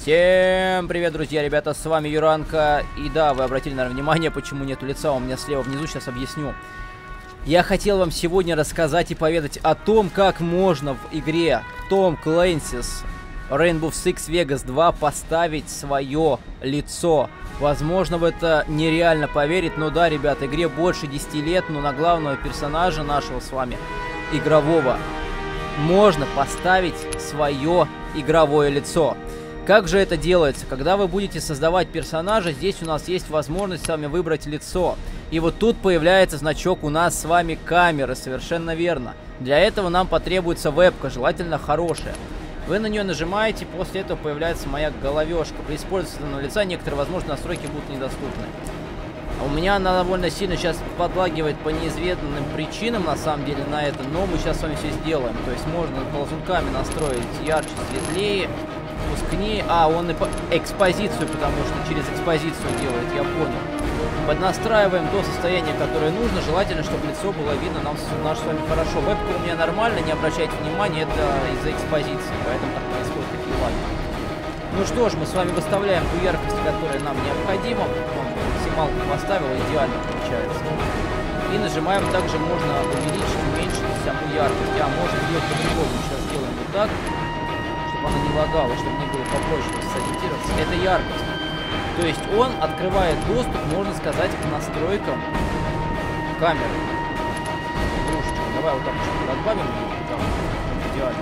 Всем привет, друзья, ребята, с вами Юранка. И да, вы обратили, наверное, внимание, почему нету лица у меня слева внизу, сейчас объясню. Я хотел вам сегодня рассказать и поведать о том, как можно в игре Tom Clancy's Rainbow Six Vegas 2 поставить свое лицо. Возможно, в это нереально поверить, но да, ребята, игре больше 10 лет, но на главного персонажа нашего с вами, игрового, можно поставить свое игровое лицо. Как же это делается? Когда вы будете создавать персонажа, здесь у нас есть возможность с вами выбрать лицо. И вот тут появляется значок у нас с вами камеры, совершенно верно. Для этого нам потребуется вебка, желательно хорошая. Вы на нее нажимаете, после этого появляется моя головешка. При использовании данного лица некоторые возможные настройки будут недоступны. У меня она довольно сильно сейчас подлагивает по неизведанным причинам, на самом деле, на это. Но мы сейчас с вами все сделаем. То есть можно ползунками настроить ярче, светлее, тускнее. А, он и по экспозицию, потому что через экспозицию делает, я понял. Поднастраиваем до состояния, которое нужно. Желательно, чтобы лицо было видно нам с вами хорошо. Вебка у меня нормально, не обращайте внимания, это из-за экспозиции, поэтому так происходит такие лаги. Ну что ж, мы с вами выставляем ту яркость, которая нам необходима. Максималку поставил, идеально получается. И нажимаем, также можно увеличить, уменьшить саму яркость. А, можно сделать по-другому. Сейчас сделаем вот так, чтобы она не лагала, чтобы мне было попроще сориентироваться. Это яркость. То есть он открывает доступ, можно сказать, к настройкам камеры. Игрушечка. Давай вот так чуть-чуть добавим. Там, идеально.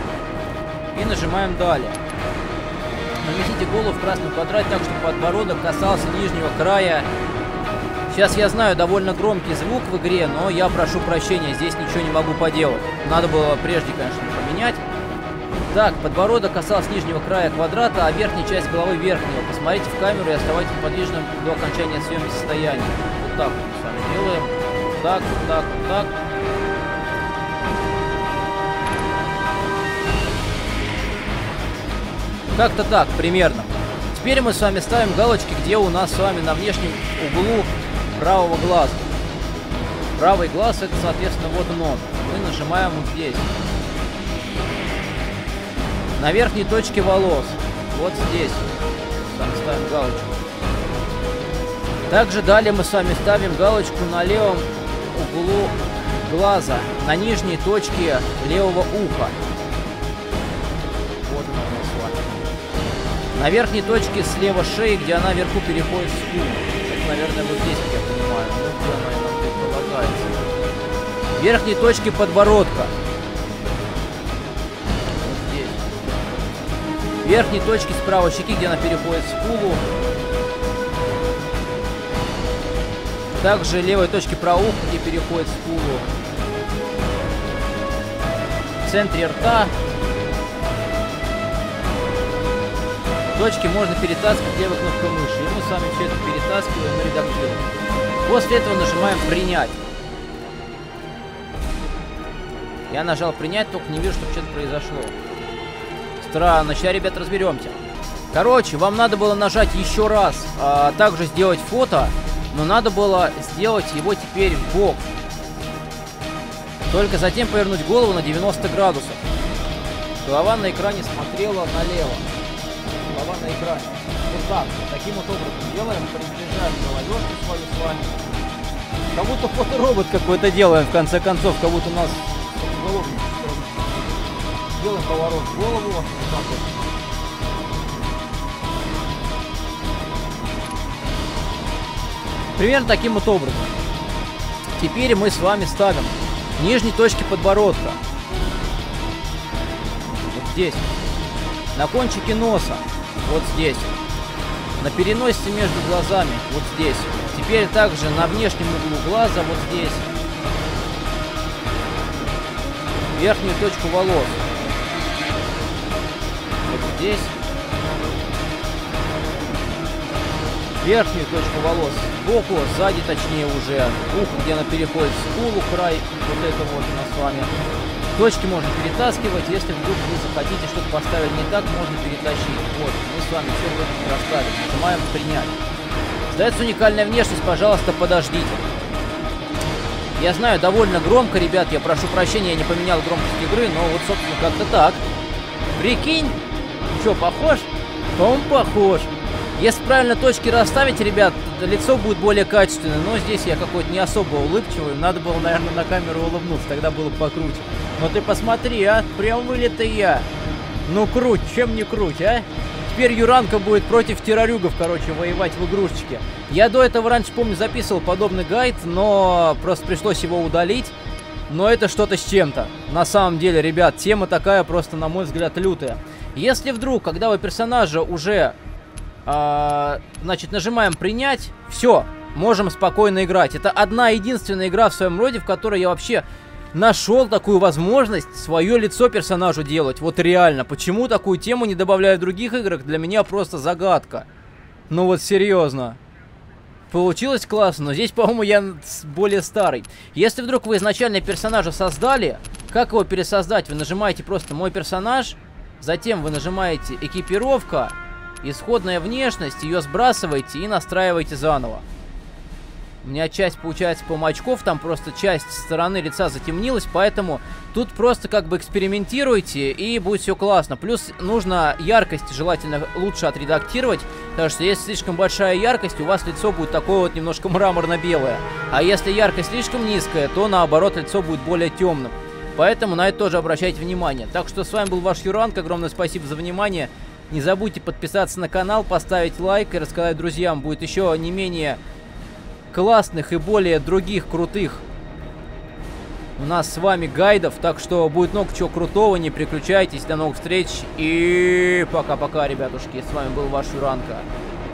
И нажимаем далее. Наместите голову в красный квадрат так, чтобы подбородок касался нижнего края. Сейчас я знаю, довольно громкий звук в игре, но я прошу прощения, здесь ничего не могу поделать. Надо было прежде, конечно, поменять. Так, подбородок касался нижнего края квадрата, а верхняя часть головы верхнего. Посмотрите в камеру и оставайтесь неподвижным до окончания съемки состояния. Вот так вот мы с вами делаем. Вот так, вот так, вот так. Как-то так, примерно. Теперь мы с вами ставим галочки, где у нас с вами на внешнем углу правого глаза. Правый глаз, это, соответственно, вот он. Мы нажимаем вот здесь. На верхней точке волос. Вот здесь. Сами ставим галочку. Также далее мы с вами ставим галочку на левом углу глаза. На нижней точке левого уха. Вот она у нас с вами. На верхней точке слева шеи, где она вверху переходит в скулу. Это, наверное, вот здесь, как я понимаю. Ну, где она нам предполагается. В верхней точке подбородка. Вот здесь. В верхней точке справа щеки, где она переходит в скулу. Также левой точке правого уха, где переходит в скулу. В центре рта. Точки можно перетаскивать левой кнопкой мыши. И мы с вами все это перетаскиваем и редактируем. После этого нажимаем «Принять». Я нажал «Принять», только не вижу, чтобы что-то произошло. Странно. Сейчас, ребят, разберемся. Короче, вам надо было нажать еще раз, также сделать фото, но надо было сделать его теперь в бок. Только затем повернуть голову на 90 градусов. Голова на экране смотрела налево. Голова на экране. Вот так. Таким вот образом делаем. Приближаем головешку свою с вами. Как будто фоторобот какой-то делаем, в конце концов. Как будто у нас головник. Делаем поворот в голову. Вот так вот. Примерно таким вот образом. Теперь мы с вами ставим нижней точки подбородка. Вот здесь. На кончике носа. Вот здесь. На переносице между глазами. Вот здесь. Теперь также на внешнем углу глаза. Вот здесь. Верхнюю точку волос. Вот здесь. Верхнюю точку волос. Сбоку, сзади точнее уже. Ухо, где она переходит в скулу, край. Вот это вот у нас с вами. Точки можно перетаскивать. Если вдруг вы захотите что-то поставить не так, можно перетащить. Вот, мы с вами все это расставим. Нажимаем «Принять». Сдается уникальная внешность, пожалуйста, подождите. Я знаю, довольно громко, ребят, я прошу прощения, я не поменял громкость игры, но вот, собственно, как-то так. Прикинь, что, похож? По-моему, похож. Если правильно точки расставить, ребят, лицо будет более качественное. Но здесь я какой-то не особо улыбчивый. Надо было, наверное, на камеру улыбнуться, тогда было бы покруче. Но ты посмотри, а, прям вылитый я. Ну, круть, чем не круть, а? Теперь Юранка будет против террорюгов, короче, воевать в игрушечке. Я до этого раньше, помню, записывал подобный гайд, но просто пришлось его удалить. Но это что-то с чем-то. На самом деле, ребят, тема такая просто, на мой взгляд, лютая. Если вдруг, когда вы персонажа уже, значит, нажимаем принять, все, можем спокойно играть. Это одна единственная игра в своем роде, в которой я вообще нашел такую возможность свое лицо персонажу делать. Вот реально, почему такую тему не добавляют в других играх, для меня просто загадка. Ну вот серьезно. Получилось классно, но здесь, по-моему, я более старый. Если вдруг вы изначально персонажа создали, как его пересоздать? Вы нажимаете просто «Мой персонаж», затем вы нажимаете «Экипировка», «Исходная внешность», ее сбрасываете и настраиваете заново. У меня часть, получается, по очков, там просто часть стороны лица затемнилась, поэтому тут просто как бы экспериментируйте, и будет все классно. Плюс нужно яркость желательно лучше отредактировать, потому что если слишком большая яркость, у вас лицо будет такое вот немножко мраморно-белое. А если яркость слишком низкая, то наоборот лицо будет более темным. Поэтому на это тоже обращайте внимание. Так что с вами был ваш Юранка, огромное спасибо за внимание. Не забудьте подписаться на канал, поставить лайк и рассказать друзьям. Будет еще не менее классных и более других крутых у нас с вами гайдов. Так что будет много чего крутого, не переключайтесь. До новых встреч и пока-пока, ребятушки. С вами был ваш Юранка.